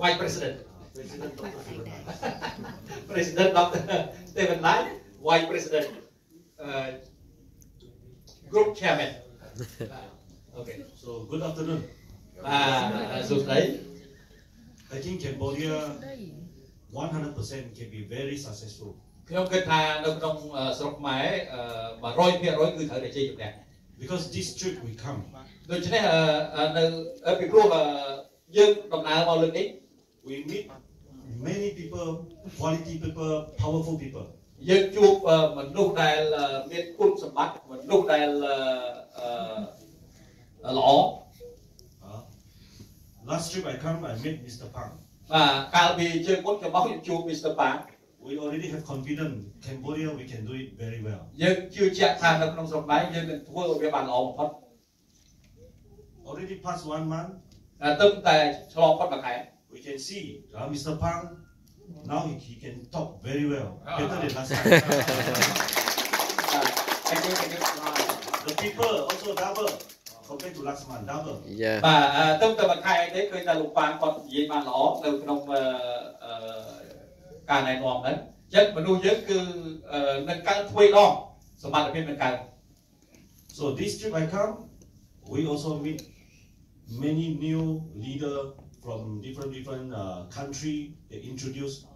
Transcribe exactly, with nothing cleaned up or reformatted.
Vice President President Doctor Stephen Lai President Doctor Stephen Lai Vice President uh, Group Chairman okay so good afternoon à dù đấy I think Cambodia one hundred percent can be very successful ខ្ញុំគិតថានៅក្នុងស្រុកខ្មែរone hundred percent គឺត្រូវតែជ័យជំនះ because this trip we come ដូច្នេះនៅពីព្រោះយើងដំណើរមកលើកនេះ we meet many people quality people powerful people យើងជួបមនុស្សដែលមានគុណសម្បត្តិមនុស្សដែលល្អ last trip I come I met Mister Pang បាទកាលពីជើងមុនខ្ញុំមកខ្ញុំជួប Mister Pang we already have confidence Cambodia we can do it very well យើងជឿជាក់ថានៅក្នុងស្រុកខ្មែរយើងនឹងធ្វើឲ្យវាបានល្អបំផុត already past one month តែតែឆ្លងផុតមួយខែ we can see uh, Mister Pang now he, he can talk very well better than last time thank you thank you the people also double compared to last month double បាទទៅតែមួយខែទេឃើញថាលោកប៉ាងគាត់និយាយបានល្អនៅក្នុងការណែនាំហ្នឹងចឹងមនុស្សយើងគឺនឹងកើនទ្វេដងសមត្ថភាពនឹងកើន so this trip I come we also meet many new leader from different different uh, country they introduce